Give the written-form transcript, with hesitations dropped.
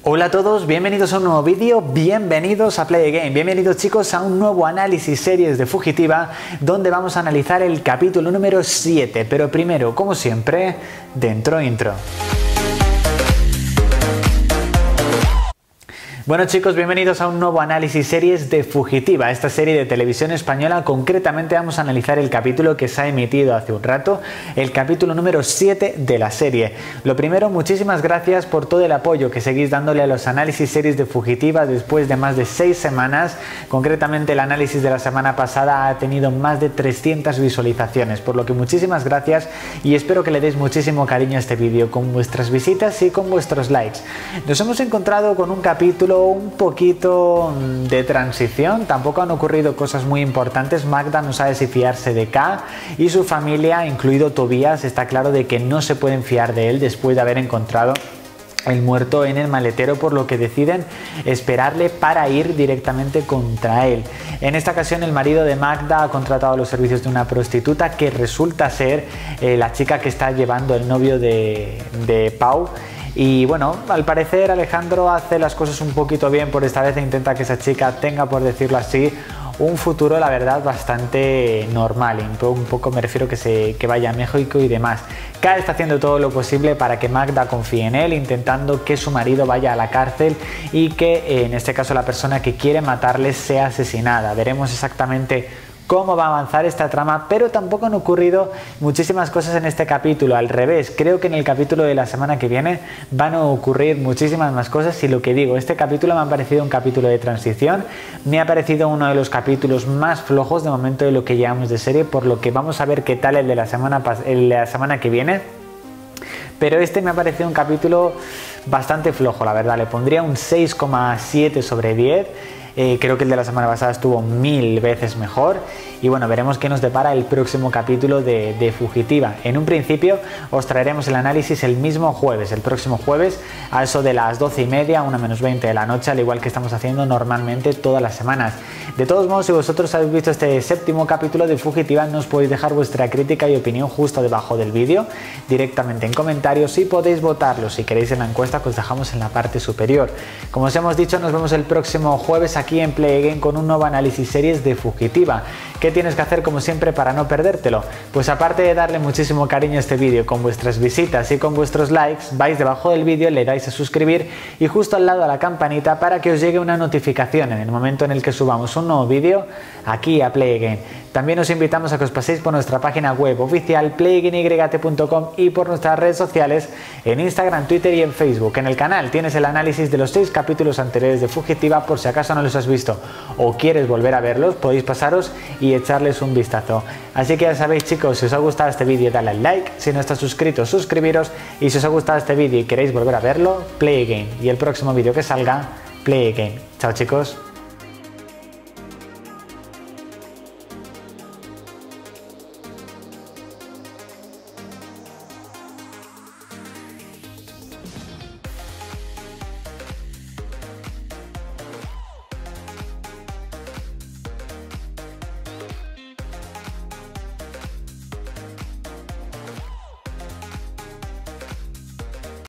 Hola a todos, bienvenidos a un nuevo vídeo, bienvenidos a Play Again, bienvenidos chicos a un nuevo análisis series de Fugitiva donde vamos a analizar el capítulo número 7, pero primero, como siempre, dentro intro. Bueno chicos, bienvenidos a un nuevo análisis series de Fugitiva, esta serie de televisión española. Concretamente vamos a analizar el capítulo que se ha emitido hace un rato, el capítulo número 7 de la serie. Lo primero, muchísimas gracias por todo el apoyo que seguís dándole a los análisis series de Fugitiva después de más de 6 semanas. Concretamente el análisis de la semana pasada ha tenido más de 300 visualizaciones, por lo que muchísimas gracias y espero que le deis muchísimo cariño a este vídeo con vuestras visitas y con vuestros likes. Nos hemos encontrado con un capítulo un poquito de transición, tampoco han ocurrido cosas muy importantes. Magda no sabe si fiarse de K y su familia, incluido Tobías, está claro de que no se pueden fiar de él después de haber encontrado el muerto en el maletero, por lo que deciden esperarle para ir directamente contra él. En esta ocasión el marido de Magda ha contratado los servicios de una prostituta que resulta ser la chica que está llevando el novio de Pau. Y bueno, al parecer Alejandro hace las cosas un poquito bien por esta vez e intenta que esa chica tenga, por decirlo así, un futuro, la verdad, bastante normal. Un poco me refiero que vaya a México y demás. K está haciendo todo lo posible para que Magda confíe en él, intentando que su marido vaya a la cárcel y que en este caso la persona que quiere matarle sea asesinada. Veremos exactamente cómo va a avanzar esta trama, pero tampoco han ocurrido muchísimas cosas en este capítulo. Al revés, creo que en el capítulo de la semana que viene van a ocurrir muchísimas más cosas y lo que digo, este capítulo me ha parecido un capítulo de transición, me ha parecido uno de los capítulos más flojos de momento de lo que llevamos de serie, por lo que vamos a ver qué tal el de la semana que viene. Pero este me ha parecido un capítulo bastante flojo, la verdad, le pondría un 6,7 sobre 10. Creo que el de la semana pasada estuvo 1000 veces mejor y bueno, veremos qué nos depara el próximo capítulo de Fugitiva. En un principio os traeremos el análisis el mismo jueves, el próximo jueves a eso de las 12:30, 1:20 de la noche, al igual que estamos haciendo normalmente todas las semanas. De todos modos, si vosotros habéis visto este séptimo capítulo de Fugitiva, nos podéis dejar vuestra crítica y opinión justo debajo del vídeo, directamente en comentarios, y podéis votarlo si queréis en la encuesta que os dejamos en la parte superior. Como os hemos dicho, nos vemos el próximo jueves aquí en Play Again con un nuevo análisis series de Fugitiva. ¿Qué tienes que hacer como siempre para no perdértelo? Pues aparte de darle muchísimo cariño a este vídeo con vuestras visitas y con vuestros likes, vais debajo del vídeo, le dais a suscribir y justo al lado a la campanita para que os llegue una notificación en el momento en el que subamos un nuevo vídeo aquí a Play Again. También os invitamos a que os paséis por nuestra página web oficial playagainy.com y por nuestras redes sociales en Instagram, Twitter y en Facebook. En el canal tienes el análisis de los 6 capítulos anteriores de Fugitiva por si acaso no los has visto o quieres volver a verlos, podéis pasaros y echarles un vistazo. Así que ya sabéis chicos, si os ha gustado este vídeo dale al like, si no estáis suscritos suscribiros y si os ha gustado este vídeo y queréis volver a verlo, Play Again y el próximo vídeo que salga, Play Again. Chao chicos.